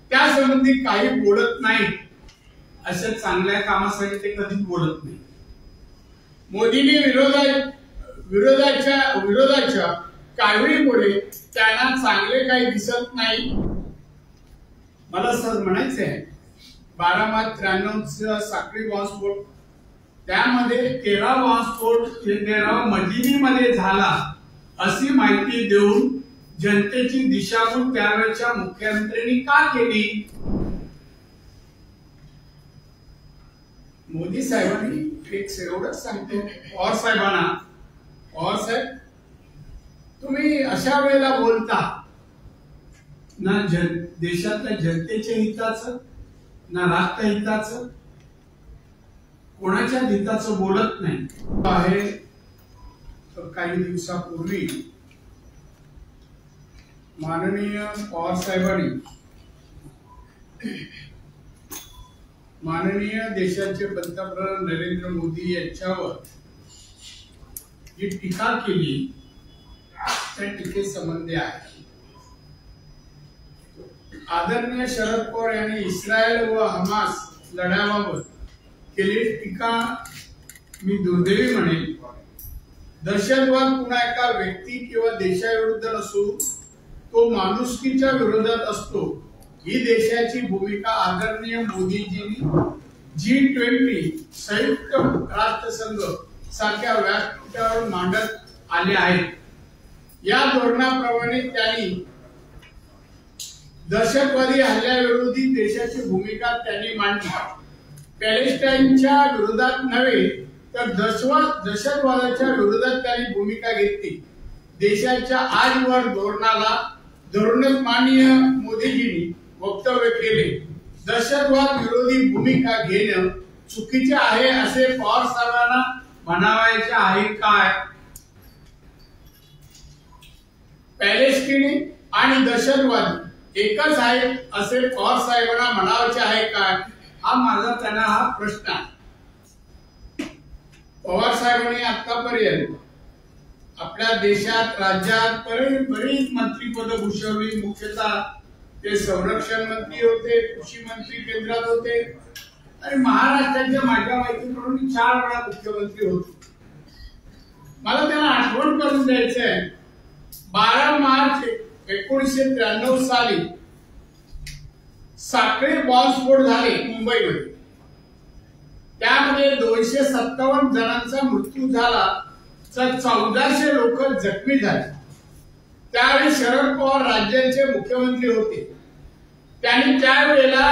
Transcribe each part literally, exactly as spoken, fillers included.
त्या संबंधी काही बोलत नाही। अशा चांगल्या कामासाठी ते कधीच बोलत नाही। मोदींनी विरोधा विरोधाच्या विरोधाच्या काळवीमुळे त्यांना चांगले काही दिसत नाही। मला सर म्हणायचे आहे बारा त्र्याण्णव चा साखळी बॉम्बस्फोट त्यामध्ये तेरा बॉम्बस्फोट तेरा मजिलीमध्ये झाला अशी माहिती देऊन जनतेची दिशाभूल त्यावेळच्या मुख्यमंत्र्यांनी का केली? मोदी साहेबांनी एक एवढंच सांगतो पवार साहेबांना, पवार साहेब तुम्ही अशा वेळेला बोलता ना जन देशातल्या जनतेच्या हिताचं ना राष्ट्रहिताचं कोणाच्या हिताचं बोलत नाही आहे। तर काही दिवसापूर्वी माननीय पवार साहेबांनी माननीय देशाचे पंतप्रधान नरेंद्र मोदी यांच्यावर जी टीका केली त्या टीकेसंबंधी आहे। आदरणीय शरद पवार यांनी इस्रायल व हमास लढ्याबाबत केलेली टीका मी दुर्दैवी म्हणेन। दहशतवाद कुणा एका व्यक्ती किंवा देशाविरुद्ध नसून तो माणुसकीच्या विरोधात असतो ही देशाची भूमिका आदरणीय मोदीजींनी जी ट्वेंटी संयुक्त राष्ट्रसंघ सारख्या व्यासपीठावर मांडत आले आहेत। या धोरणाप्रमाणे त्यांनी दहशतवादी हल्ल्याविरोधी देशाची भूमिका त्यांनी मांडली। पॅलेस्टाईनच्या विरोधात नव्हे तर दहशतवादाच्या विरोधात त्यांनी भूमिका घेतली। देशाच्या आजवर धोरणाला धोरणच माननीय मोदीजींनी वक्तव्य केले। दहशतवाद विरोधी भूमिका घेणं चुकीचे आहे असे पवार साहेबांना म्हणावायचे आहे काय? पॅलेस्टिनी आणि दहशतवादी एकच आहे असे पवार साहेबांना म्हणावायचे आहे काय? हा माझा त्यांना हा प्रश्न आहे। पवार साहेबांनी आतापर्यंत आपल्या देशात राज्यात बरीच मंत्रीपद भूषवली। मुख्यतः ते संरक्षण मंत्री होते, कृषी मंत्री केंद्रात होते आणि महाराष्ट्राच्या माझ्या माहितीप्रमाणे चार वेळा मुख्यमंत्री होते। मला त्यांना आठवण करून द्यायचं आहे बारा मार्च एकोणीसशे त्र्याण्णव साली साखळी बॉम्बस्फोट झाले मुंबईमध्ये। त्यामध्ये दोनशे सत्तावन्न जणांचा मृत्यू झाला तर चौदाशे लोक जखमी झाले। त्यावेळी शरद पवार राज्याचे मुख्यमंत्री होते। त्यांनी त्यावेळेला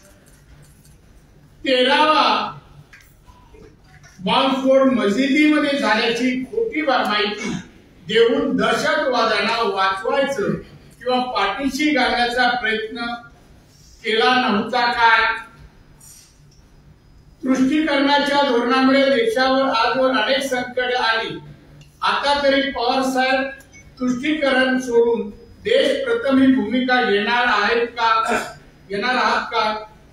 तेरावा बॉम्बस्फोट मस्जिदीमध्ये झाल्याची खोटी माहिती देऊन दहशतवाद्यांना वाचवायचं किंवा पाठीशी घालण्याचा प्रयत्न केला नव्हता काय? तुष्टीकरणाच्या धोरणामुळे देशावर आजवर अनेक संकटे आली। आता तरी पवार साहेब तुष्टीकरण सोडून देश प्रथम ही भूमिका घेणार आहेत का घेणार आहात का?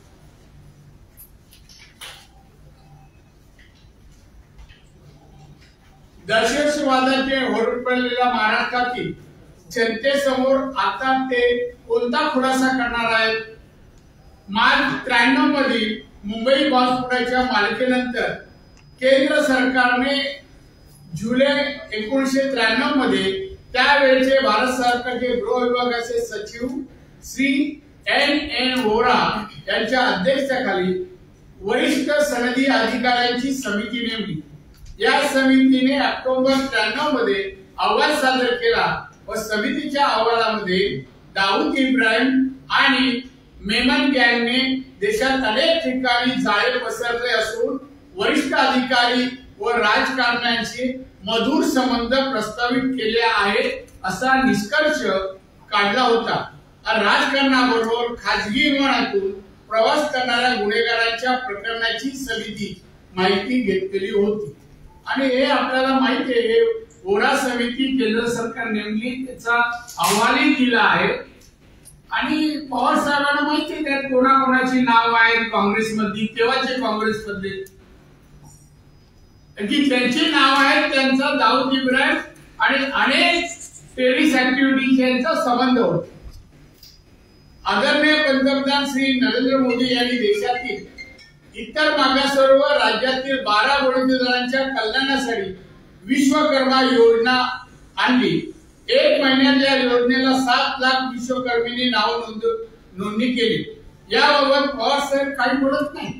दहशतवादाचे होरपळलेल्या महाराष्ट्रातील जनतेसमोर आता ते कोणता खुलासा करणार आहेत? मार्च त्र्याण्णव मध्ये मुंबई बॉम्बस्फोटाच्या मालिकेनंतर केंद्र सरकारने जुलै एकोणीसशे त्र्याण्णव मध्ये त्यावेळेचे भारत सरकारचे गृह विभागाचे सचिव श्री एन एन वोरा यांच्या अध्यक्षतेखाली वरिष्ठ सनदी अधिकाऱ्यांची समिती नेमली। या समितीने ऑक्टोबर त्र्याण्णव मध्ये अहवाल सादर केला व समितीच्या अहवालामध्ये दाऊद इब्राहिम आणि मेमन गँगने देशात अनेक ठिकाणी जाळे पसरले असून वरिष्ठ अधिकारी व राजकारण्यांशी मधुर संबंध प्रस्तावित केले आहेत असा निष्कर्ष काढला होता। राजकारणाबरोबर खाजगी विमानातून प्रवास करणाऱ्या गुन्हेगारांच्या प्रकरणाची समिती माहिती घेतलेली होती आणि हे आपल्याला माहिती आहे ओरा समिती केंद्र सरकार नेमली त्याचा अहवालही दिला आहे आणि पवार साहेबांना माहिती आहे त्यात कोणाकोणाची नाव आहेत काँग्रेसमध्ये तेव्हाचे काँग्रेसमध्ये की त्यांची नाव आहेत त्यांचा दाऊद इब्राहिम आणि अनेक टेररिस्ट ऍक्टिव्हिटीज यांचा संबंध होता। आदरणीय पंतप्रधान श्री नरेंद्र मोदी यांनी देशातील इतर मागासवर्ग राज्यातील बारा वडीलधारांच्या कल्याणासाठी विश्वकर्मा योजना आणली। एक महिन्यात या योजनेला सात लाख विश्वकर्मींनी नाव नोंदणी केली। याबाबत पवार साहेब काही बोलत नाही,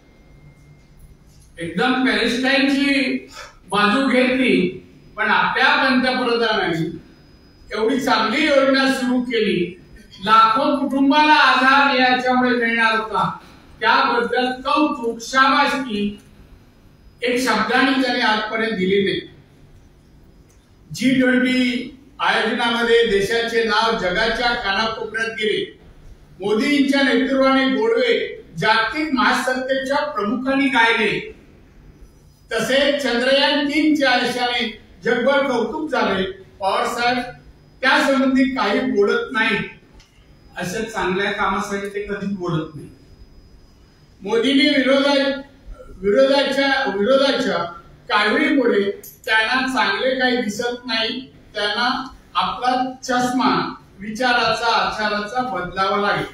एकदम पॅलेस्टाईनची बाजू घेतली। पण आपल्या पंतप्रधानांनी एवढी चांगली योजना सुरू केली, लाखो कुटुंबाला आधार याच्यामुळे मिळणार होता, त्याबद्दल कौतुक शाबासकी एक शब्दाने त्याने आजपर्यंत दिली नाही। जी ट्वेंटी आयोजनामध्ये देशाचे नाव जगाच्या कानाकोपऱ्यात गेले। मोदींच्या नेतृत्वाने गोडवे जागतिक महासत्तेच्या प्रमुखांनी गायले। तसेच चंद्रयान तीन च्या यशाने जगभर कौतुक झाले। पवार साहेब त्या संबंधी काही बोलत नाही, अशा चांगल्या कामासाठी ते कधीच बोलत नाही। मोदींनी विरोधा विरोधाच्या विरोधाच्या काळवीमुळे त्यांना चांगले काही दिसत नाही। त्यांना आपला चष्मा विचाराचा आचाराचा बदलावा लागेल।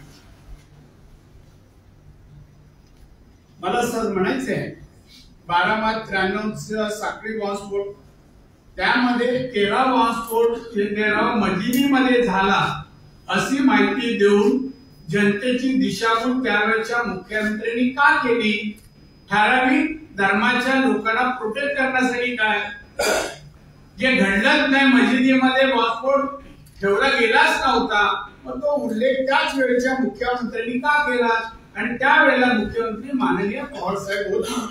मला सर म्हणायचे आहे, बारा मार्च त्र्याण्णव चा साखळी बॉम्बस्फोट, त्यामध्ये तेरा बॉम्बस्फोट तेरा मजिदीमध्ये झाला अशी माहिती देऊन जनतेची दिशाभूल त्यावेळच्या मुख्यमंत्र्यांनी का केली? ठराविक धर्माच्या लोकांना प्रोटेक्ट करण्यासाठी काय? जे घडलंच नाही, मजिदीमध्ये बॉम्बस्फोट ठेवला गेलाच नव्हता, मग तो उल्लेख त्याच वेळेच्या मुख्यमंत्र्यांनी का केला? आणि त्यावेळेला मुख्यमंत्री माननीय पवार साहेब होते।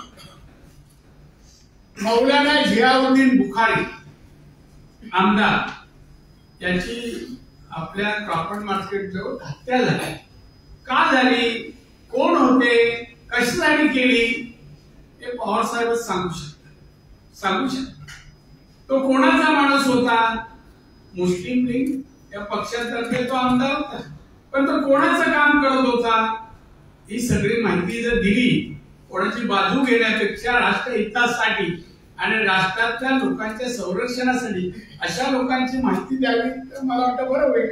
मौलाना जियाउद्दीन बुखारी आमदार यांची आपल्या कापड मार्केट जवळ हत्या झाली। का झाली? कोण होते? कशासाठी केली? हे पवार साहेब सांगू शकतात सांगू शकतात तो कोणाचा माणूस होता? मुस्लिम लीग या पक्षातर्फे तो आमदार होता, पण तो कोणाचं काम करत होता? ही सगळी माहिती जर दिली, कोणाची बाजू घेण्यापेक्षा राष्ट्रहितासाठी आणि राष्ट्रातल्या लोकांच्या संरक्षणासाठी अशा लोकांची माहिती द्यावी, तर मला वाटतं बरं होईल।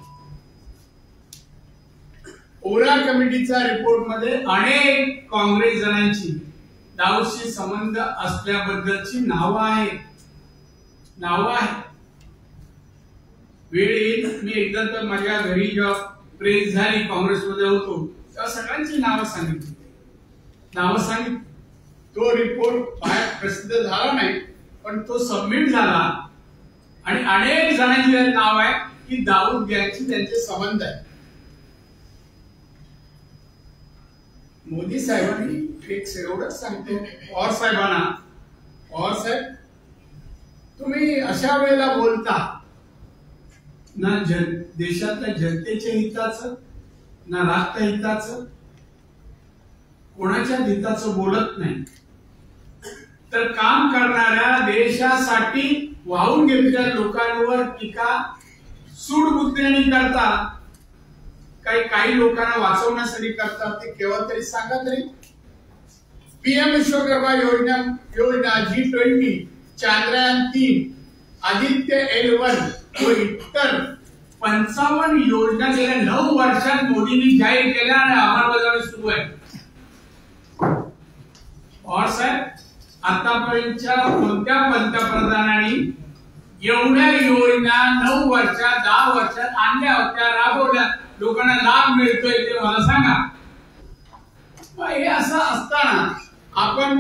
ओरा कमिटीच्या रिपोर्ट मध्ये अनेक काँग्रेस जणांची दाऊदशी संबंध असल्याबद्दलची नावं आहेत नावं आहेत वेळ येईल, मी एकदा तर माझ्या घरी जेव्हा प्रेस झाली, काँग्रेसमध्ये होतो, तेव्हा सगळ्यांची नावं सांगितली नावं सांगितली तो रिपोर्ट बाहेर प्रसिद्ध झाला नाही, पण तो सबमिट झाला आणि अनेक जणांची नाव आहे की दाऊद गँगशी त्यांचे संबंध आहे। मोदी साहेबांनी एक एवढंच सांगतो पवार साहेबांना, पवार साहेब तुम्ही अशा वेळेला बोलता ना जन देशातल्या जनतेच्या हिताचं ना राष्ट्रहिताचं, कोणाच्या हिताचं बोलत नाही, तर काम करणाऱ्या देशासाठी वाहून घेतलेल्या लोकांवर टीका सूडबुद्धीने करता, काही काही लोकांना वाचवण्यासाठी करतात, ते केव्हा तरी सांगा तरी। पीएम विश्वकर्मा योजना योजना जी ट्वेंटी चांद्रयान तीन आदित्य एल वन व इतर पंचावन्न योजना गेल्या नऊ वर्षात मोदींनी जाहीर केल्या आणि अंमलबजावणी सुरू आहे। पवार साहेब आतापर्यंतच्या कोणत्या पंतप्रधानांनी एवढ्या योजना नऊ वर्षात दहा वर्षात आणल्या होत्या, राबवल्या, लोकांना लाभ मिळतोय ते मला सांगा। हे असं असताना आपण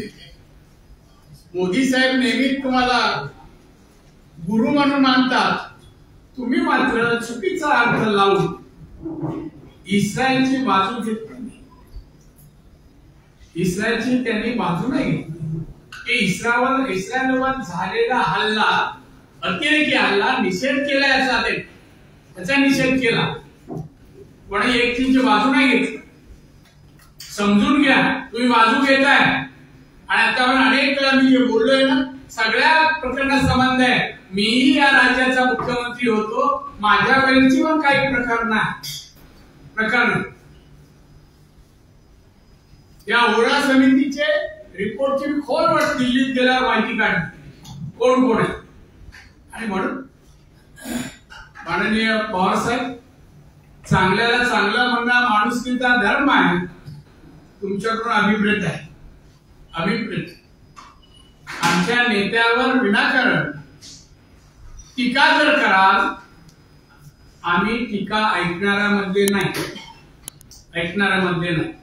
मोदी साहेब नेहमी तुम्हाला गुरु म्हणून मानतात, तुम्ही मात्र चुकीचा अर्थ लावून इस्रायलची बाजू घेतली नाही। इस्रायलची त्यांनी बाजू नाही घेतली। इस्रायल इस्रायलवर झालेला हल्ला, अतिरेकी हल्ला निषेध केला, याचा त्याचा निषेध केला, पण एक चीनची बाजू नाही घेतली। समजून घ्या, तुम्ही बाजू घेताय आणि आतावर अनेक वेळा मी जे बोललोय ना, सगळ्या प्रकरणात संबंध आहे। मीही या राज्याचा मुख्यमंत्री होतो, माझ्या वेळेची पण काही प्रकरण आहे प्रकरण या ओरा समितीचे रिपोर्टची खोलवर दिल्लीत गेल्यावर माहिती काढली कोण कोण आहे। आणि म्हणून माननीय पवार साहेब चांगल्याला चांगलं म्हणणं माणुसकीचा धर्म आहे. तुमच्याकडून अभिप्रेत आहे, अभिप्रेत. आमच्या नेत्यावर विनाकारण टीका जर कराल, आम्ही टीका ऐकणाऱ्यामध्ये नाही, ऐकणाऱ्यामध्ये नाही.